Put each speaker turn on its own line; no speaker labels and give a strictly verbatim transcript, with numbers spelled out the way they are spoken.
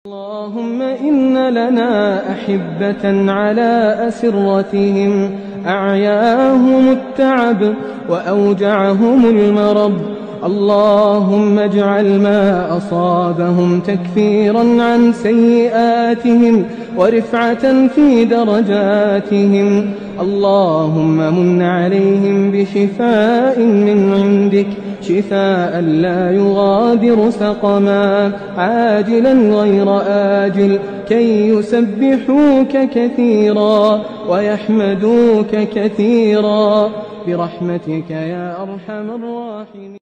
اللهم إن لنا أحبة على أسرتهم أعياهم التعب وأوجعهم المرض، اللهم اجعل ما أصابهم تكفيرا عن سيئاتهم ورفعة في درجاتهم، اللهم من عليهم بشفاء من عندك، شفاء لا يغادر سقما، عاجلا غير آجل، كي يسبحوك كثيرا ويحمدوك كثيرا برحمتك يا أرحم الراحمين.